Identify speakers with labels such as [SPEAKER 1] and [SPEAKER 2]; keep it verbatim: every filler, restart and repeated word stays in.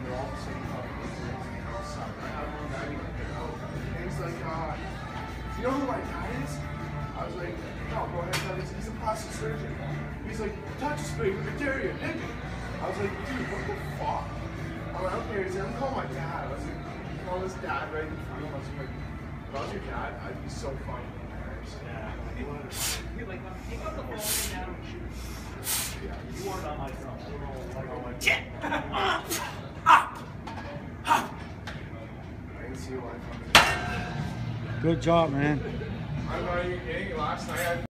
[SPEAKER 1] they're all the same fucking incidents, and they all suck. I have one guy who like, and he's like, uh, you know who my dad is? I was like, no, go ahead, tell me. He's a plastic surgeon. He's like, touch a spade with a terrier, nigga. I was like, dude, what the fuck? I'm like, okay, he's like, I'm calling my dad. I was like, call his dad right in front of him. I was like, if I was your dad, I'd be so fucking embarrassed.
[SPEAKER 2] Yeah. You're like, take out the phone now and shoot.
[SPEAKER 1] Yeah,
[SPEAKER 2] You weren't on my drum. You were like on my
[SPEAKER 3] Shit!
[SPEAKER 1] I can see why.
[SPEAKER 3] Good job, man.
[SPEAKER 1] I'm not even kidding. Last night I